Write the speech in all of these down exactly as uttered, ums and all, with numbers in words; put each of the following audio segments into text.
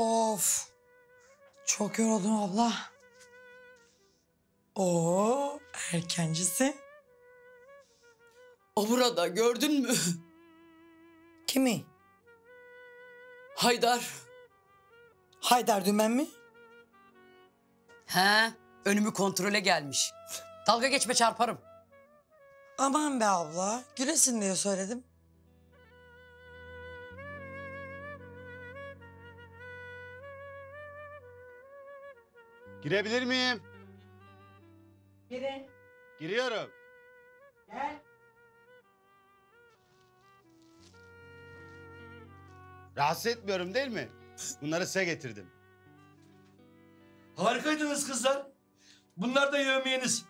Of. Çok yoruldum abla. Oo, erkencisi. O burada, gördün mü? Kimi? Haydar. Haydar Dümen mi? He, önümü kontrole gelmiş. Dalga geçme, çarparım. Aman be abla, gülesin diye söyledim. Girebilir miyim? Girin. Giriyorum. Gel. Rahatsız etmiyorum değil mi? Bunları size getirdim. Harikaydınız kızlar. Bunlar da yevmiyeniz.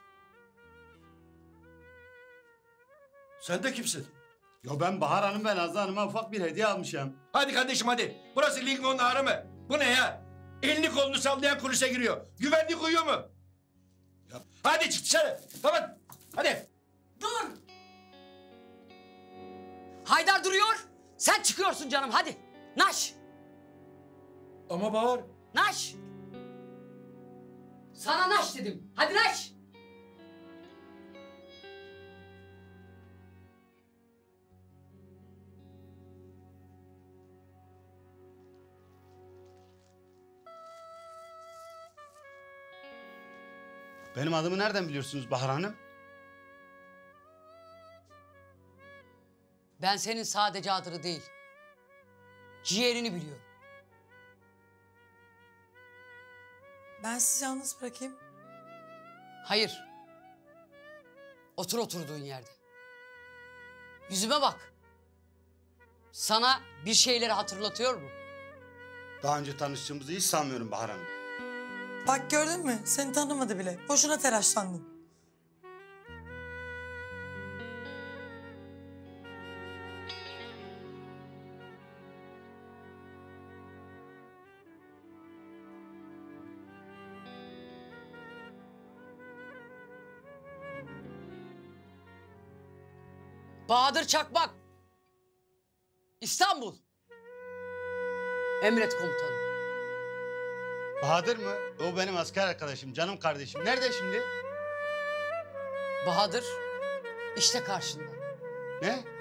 Sen de kimsin? Yo ben Bahar Hanım ve Nazlı Hanım'a ufak bir hediye almışım. Hadi kardeşim hadi. Burası Lincoln Nahırı mı? Bu ne ya? Elini kolunu sallayan kulise giriyor. Güvenlik uyuyor mu? Ya. Hadi çık dışarı. Tamam. Hadi. Dur! Haydar duruyor. Sen çıkıyorsun canım, hadi. Naş! Ama Bahar. Naş! Sana naş dedim. Hadi naş! Benim adımı nereden biliyorsunuz Bahar Hanım? Ben senin sadece adını değil, ciğerini biliyorum. Ben sizi yalnız bırakayım. Hayır. Otur oturduğun yerde. Yüzüme bak. Sana bir şeyleri hatırlatıyor mu? Daha önce tanıştığımızı hiç sanmıyorum Bahar Hanım. Bak gördün mü? Seni tanımadı bile. Boşuna telaşlandın. Bahadır Çakmak. İstanbul. Emret komutanım. Bahadır mı? O benim asker arkadaşım, canım kardeşim. Nerede şimdi? Bahadır işte karşında. Ne?